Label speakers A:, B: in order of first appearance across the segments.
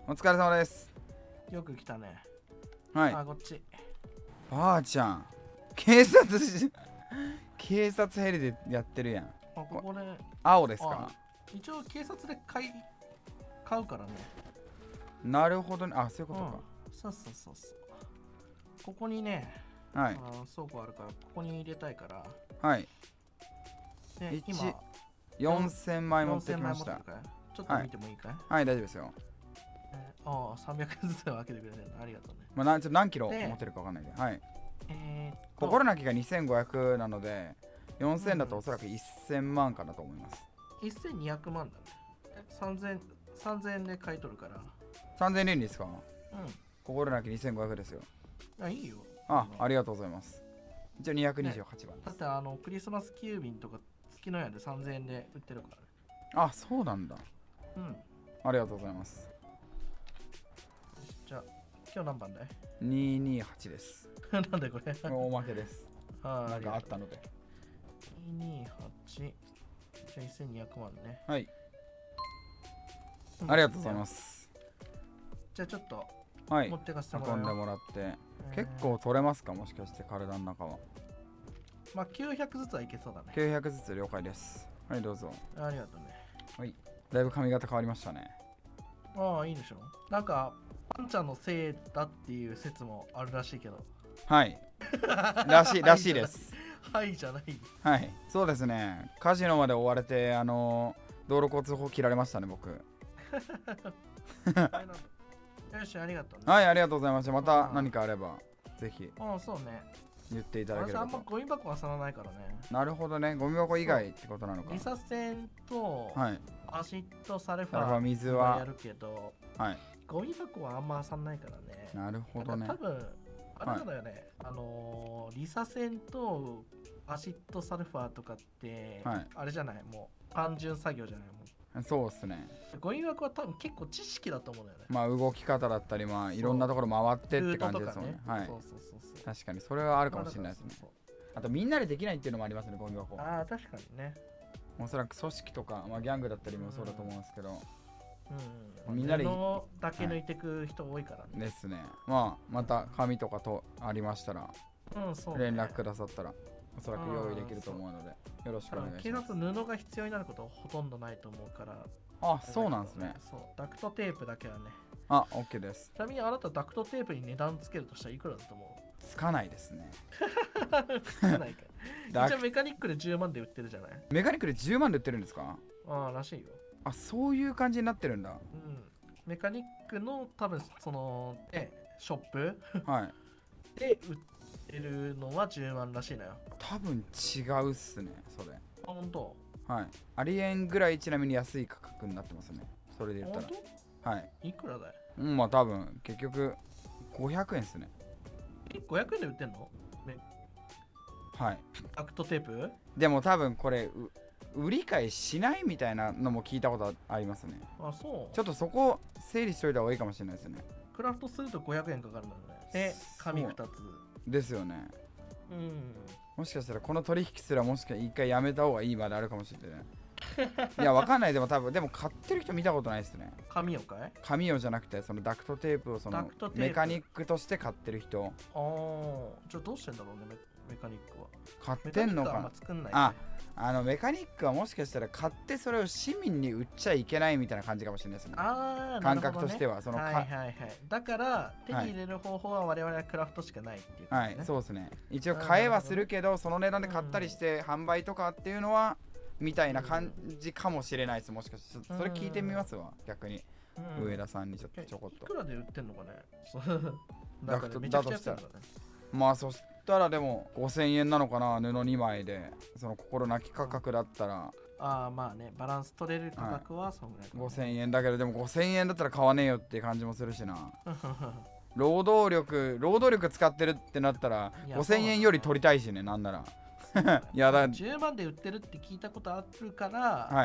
A: お疲れ様です。
B: よく来たね。
A: はい。
B: あ、こっち。
A: ばあちゃん。警察ヘリでやってるやん。
B: あ、ここね。
A: 青ですか？
B: 一応警察で買うからね。
A: なるほどね。あ、そういうことか。
B: そう。ここにね、
A: はい。
B: 倉庫あるから、ここに入れたいから。
A: はい。
B: で、今、
A: 4000枚持ってきました。
B: ちょっと見てもいいかい？
A: はい、大丈夫ですよ。
B: 300円ずつ分けてくれるのありがとうね。
A: まあ、何キロ持ってるかわかんないけど。はい。心なきが2500なので、4000だとおそらく1000万かなと思います。
B: 1200万だね。3000円で買い取るから。
A: 3000円でいいんですか？
B: うん。
A: 心なき2500ですよ。
B: あ、いいよ。
A: ありがとうございます。一応228番です。
B: だってクリスマス急便とか月のやで3000円で売ってるからね。
A: あ、そうなんだ。
B: うん。
A: ありがとうございます。
B: じゃあ、今日何番だい？
A: 228です。
B: なんでこれ
A: おまけです。なんかあったので。
B: 228。じゃあ1200万ね。
A: はい。ありがとうございます。
B: じゃあちょっと持ってかせてもら
A: 運んでもらって。結構取れますか？もしかして体の中は。
B: まあ900ずつはいけそうだね。
A: 900ずつ了解です。はい、どうぞ。
B: ありがとうね。
A: はい。だいぶ髪型変わりましたね。
B: ああ、いいでしょ。なんか、パンちゃんのせいだっていう説もあるらしいけど。
A: はい。らしいです。
B: はいじゃない。
A: はい。そうですね。カジノまで追われて、道路交通法切られましたね、僕。
B: よし、ありがとうね。
A: はい、ありがとうございました。また何かあれば、ぜひ。
B: そうね。
A: 言っていただければ。
B: 私あんまゴミ箱はさらないからね。
A: なるほどね。ゴミ箱以外ってことなのか。
B: リサ線とアシッドサルファ
A: 水は
B: やるけど、
A: はい。
B: ゴミ箱はあんまさんないからね。
A: なるほどね。
B: 多分あれなんだよね。リサ線とアシッドサルファーとかって、あれじゃない、もう単純作業じゃないもん。
A: そうっすね。
B: ゴミ箱は多分結構知識だと思うんだよね。
A: まあ動き方だったり、まあいろんなところ回ってって感じですもんね。はい。そう。確かにそれはあるかもしれないですね。あとみんなでできないっていうのもありますね、ゴミ箱。
B: ああ、確かにね。
A: おそらく組織とか、まあギャングだったりもそうだと思うんですけど。
B: みんなでだけ抜いてく人多いから
A: ね。ですね。まあまた紙とかとありましたら、連絡くださったら、おそらく用意できると思うので、よろしくお願いします。
B: 警察布が必要になることはほとんどないと思うから。
A: あ、そうなんですね。
B: そう、ダクトテープだけはね。
A: あ、OK です。
B: ちなみにあなたダクトテープに値段つけるとしたらいくらだと思う？
A: つかないですね。
B: つかないか。じゃあメカニックで10万で売ってるじゃない？
A: メカニックで10万で売ってるんですか？
B: らしいよ。
A: あ、そういう感じになってるんだ。
B: メカニックの多分そのショップで売ってるのは10万らしいのよ。
A: 多分違うっすね、それ。
B: 本当？
A: はい。ありえんぐらいちなみに安い価格になってますね。それで言ったら。
B: 本当？はい。いくらだい？
A: まあ多分結局500円っすね。
B: 500円で売ってんの？
A: はい。
B: ダクトテープ？
A: でも多分これ売り買いしないみたいなのも聞いたことありますね。
B: あ、そう。
A: ちょっとそこ整理しといた方がいいかもしれないですね。
B: クラフトすると500円かかるんだよね。で、紙2つ。
A: ですよね。もしかしたらこの取引すらもしか一回やめた方がいいまであるかもしれない。いや、わかんない。でも多分、でも買ってる人見たことないですね。
B: 紙をかい？
A: 紙をじゃなくて、そのダクトテープをそのメカニックとして買ってる人。
B: じゃあどうしてんだろうね、メカニックは。
A: 買ってんのかな。メカニックはもしかしたら買ってそれを市民に売っちゃいけないみたいな感じかもしれないですね。感覚としては。
B: だから手に入れる方法は我々はクラフトしかないっていう、
A: はい、そうですね。一応買えはするけど、その値段で買ったりして販売とかっていうのはみたいな感じかもしれないです。もしかしてそれ聞いてみますわ、逆に。上田さんにちょこっと。
B: いくらで売ってんのかね。
A: だとしたら。まあそしたらでも5000円なのかな、布2枚で。その心なき価格だったら。
B: まあね、バランス取れる価格はそんぐらい。
A: 5000円だけど、でも5000円だったら買わねえよって感じもするしな。労働力使ってるってなったら5000円より取りたいしね、なんなら。
B: いやだ10万で売ってるって聞いたことあるから、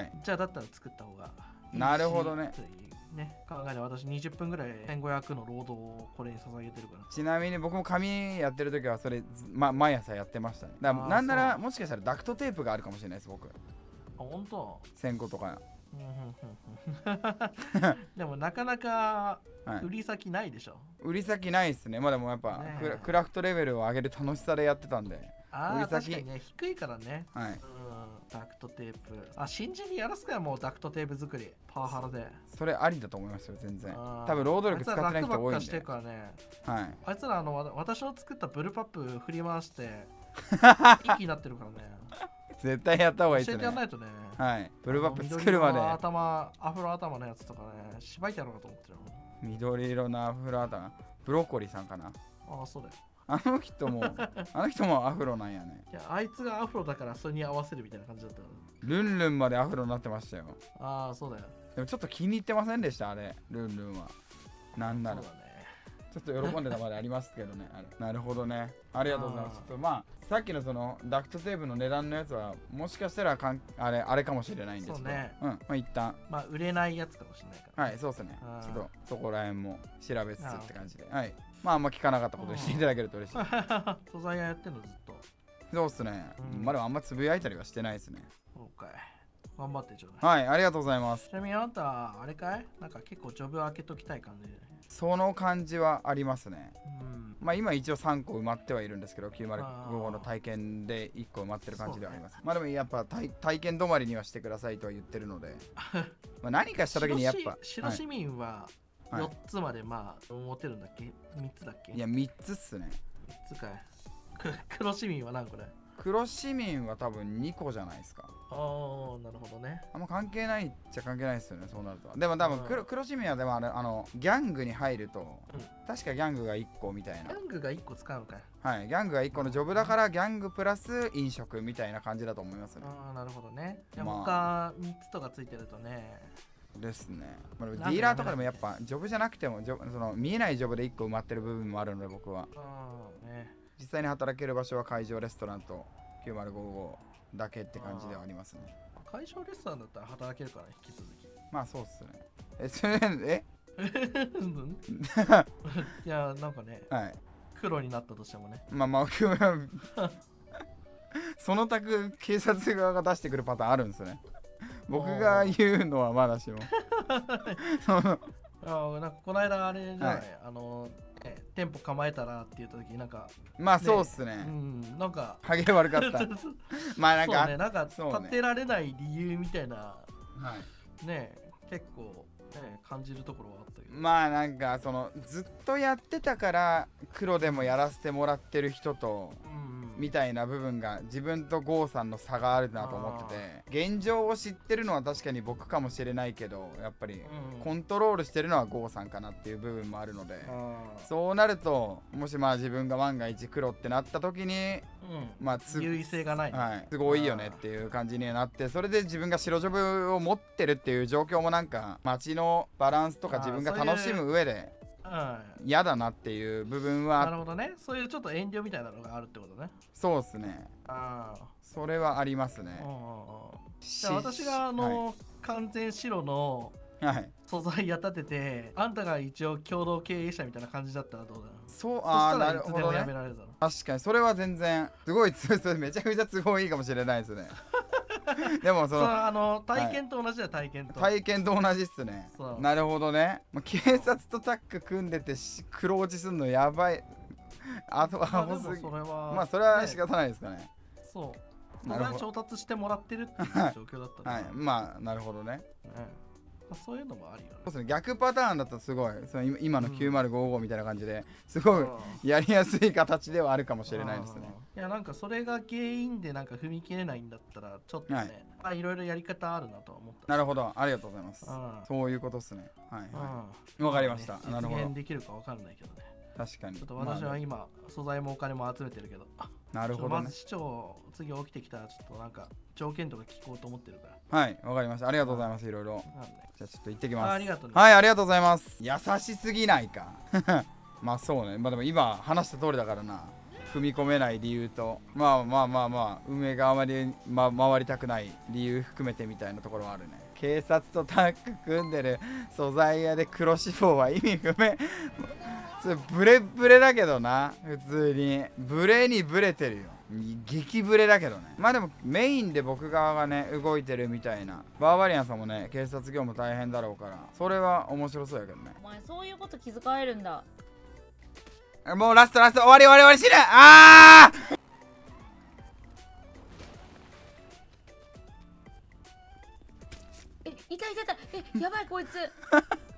B: じゃあだったら作った方がいいし。なるほどね。考えて私20分ぐらい1500の労働をこれに捧げてるから。ち
A: なみに僕も紙やってる時はそれ、毎朝やってましたね。だからなんならもしかしたらダクトテープがあるかもしれないです、僕。
B: 本当？
A: 1000個とか
B: でもなかなか売り先ないでしょ。
A: 売り先ないですね。まあでもやっぱクラフトレベルを上げる楽しさでやってたんで。
B: ああ、確かにね、低いからね。
A: はい。
B: ダクトテープ。あ、新人にやらすかよ、もうダクトテープ作り。パワハラで。
A: それありだと思いますよ、全然。多分労働力使ってない人多いんで。
B: してからね。
A: はい。
B: あいつら私の作ったブルーパップ振り回して、息になってるからね。
A: 絶対やった方がいいですね。
B: 教えてやらないとね。
A: はい。ブルーパップ作るまで。
B: アフロ頭のやつとかね、しばいてやろうかと思ってる。
A: 緑色のアフロ頭。ブロッコリーさんかな。
B: ああ、そうだよ。
A: あの人もアフロなんやね。
B: いや、あいつがアフロだからそれに合わせるみたいな感じだった。
A: ルンルンまでアフロになってましたよ。
B: ああ、そうだよ。
A: でもちょっと気に入ってませんでした、あれ、ルンルンは。なんなら。ちょっと喜んでたまでありますけどね。なるほどね。ありがとうございます。ちょっとまあ、さっきのそのダクトテープの値段のやつは、もしかしたらあれかもしれないんですけど。
B: ね。
A: まあ一旦。
B: まあ、売れないやつかもしれないから。
A: はい、そうですね。ちょっとそこら辺も調べつつって感じで。はい。まあ、あんま聞かなかったことにしていただけると嬉しい。
B: 素材屋やってんのずっと。
A: そうっすね。まあでもあんまつぶやいたりはしてないですね。
B: そうかい。頑張ってちょう
A: だい。はい、ありがとうございます。
B: ちなみにあんた、あれかい？なんか結構ジョブ開けときたい感じ。
A: その感じはありますね。まあ今一応3個埋まってはいるんですけど、905の体験で1個埋まってる感じではあります。まあでもやっぱ体験止まりにはしてくださいとは言ってるので、まあ何かした時にやっぱ。
B: 白市民は4つまでまあ持てるんだっけ？ 3 つだっけ？
A: いや、3つっすね。
B: 3つかい。黒市民は何個だい？
A: 黒市民は多分2個じゃないですか。
B: ああ、なるほどね。
A: あんま関係ないっちゃ関係ないですよね、そうなると。でも多分黒市民はでもギャングに入ると、確かギャングが1個みたいな。
B: ギャングが1個使うのかい？
A: はい、ギャングが1個のジョブだからギャングプラス飲食みたいな感じだと思いますね。
B: ああ、なるほどね。他3つとかついてるとね。
A: ですね。ディーラーとかでもやっぱジョブじゃなくてもその見えないジョブで1個埋まってる部分もあるので、僕は。実際に働ける場所は会場レストランと9055だけって感じではありますね。
B: 会場レストランだったら働けるから引き続き。
A: まあそうっすね。
B: いや、なんかね、
A: はい、
B: 黒になったとしてもね。
A: まあその択警察側が出してくるパターンあるんですね。僕が言うのはまだしも。
B: なんかこの間あれじゃない、店舗構えたらって言った時なんか
A: まあそうっすね。
B: なんか
A: ハゲ悪かった。まあなんか
B: 立てられない理由みたいなね結構感じるところはあったけど、
A: まあなんかそのずっとやってたから黒でもやらせてもらってる人とみたいな部分が自分と郷さんの差があるなと思ってて、現状を知ってるのは確かに僕かもしれないけど、やっぱりコントロールしてるのは郷さんかなっていう部分もあるので、そうなるともしまあ自分が万が一黒ってなった時にまあ
B: 優位性がない、
A: すごいよねっていう感じになって、それで自分が白ジョブを持ってるっていう状況もなんか街のバランスとか自分が楽しむ上で嫌だなっていう部分は。
B: なるほどね。そういうちょっと遠慮みたいなのがあるってことね。
A: そうっすね。それはありますね。
B: じゃあ私が完全白の素材や立てて、あんたが一応共同経営者みたいな感じだったらどうだろう。
A: そう、なるほどね。確かにそれは全然すごいめちゃくちゃ都合いいかもしれないですね。でもその
B: 体験と同じだよ。体
A: 験と同じっすね。なるほどね。警察とタッグ組んでて黒落ちすんのやばい。あとはまあそれは仕方ないですかね。
B: そう。それは調達してもらってるっていう状況だった。
A: はい、まあなるほどね。
B: そういうのもあるよね。
A: そうですね。逆パターンだったらすごい今の9055みたいな感じですごいやりやすい形ではあるかもしれないですね。
B: いやなんかそれが原因でなんか踏み切れないんだったらちょっとね、いろいろやり方あるなとは思った。
A: なるほど、ありがとうございます。そういうことですね。はいわかりました。
B: なるほど。実現できるかわかんないけどね。
A: 確かに。
B: ちょっと私は今素材もお金も集めてるけど。
A: なるほどね。
B: まず市長次起きてきたらちょっとなんか条件とか聞こうと思ってるから。
A: はい、わかりました。ありがとうございます。いろいろ。じゃあちょっと行ってきます。
B: ありがとうね。
A: はい、ありがとうございます。優しすぎないか。まあそうね。まあでも今話した通りだからな。踏み込めない理由と、まあ運営があまり、回りたくない理由含めてみたいなところはあるね。警察とタッグ組んでる素材屋で黒脂肪は意味不明。ブレブレだけどな。普通にブレにブレてるよ。 激ブレだけどね。まあでもメインで僕側がね動いてるみたいな。バーバリアンさんもね警察業務大変だろうから、それは面白そうやけどね。
C: お前そういうこと気遣えるんだ。
A: もうラスト終わり死ぬ。ああ
C: 痛いやばいこいつ